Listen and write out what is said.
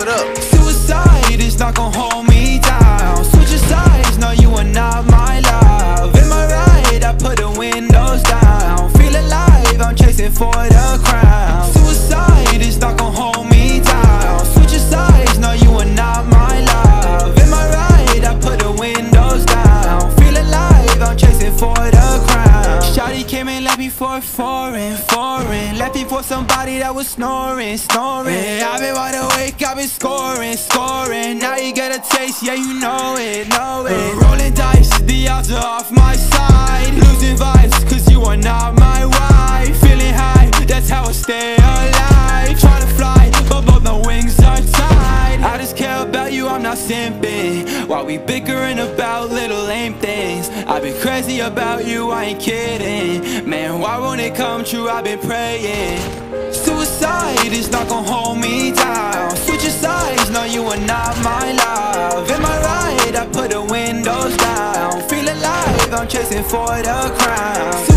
it up. Suicide is not gon' hold me down. Switching sides, no, you are not my love. Am I right? I put the windows down. Feel alive, I'm chasing for the crown. Suicide is not gon' hold me down. Switching sides, no, you are not my love. Am I right? I put the windows down. Feel alive, I'm chasing for the crown. Shawty came and left me for foreign. Left me for somebody that was snoring. Yeah, I've been wide awake, I've been scoring. Now you get a taste, yeah, you know it. Rolling dice, the odds are off my side. Losing vibes, cause you are not my wife. Feeling high, that's how I stay alive. Trying to fly, but both my wings are tied. I just care about you, I'm not simping. While we bickering about little lame things, I've been crazy about you, I ain't kidding. Man, why won't it come true, I've been praying. Suicide is not gon' hold me down. Switching sides, no, you are not my love. Am I right? I put the windows down. Feel alive, I'm chasing for the crown.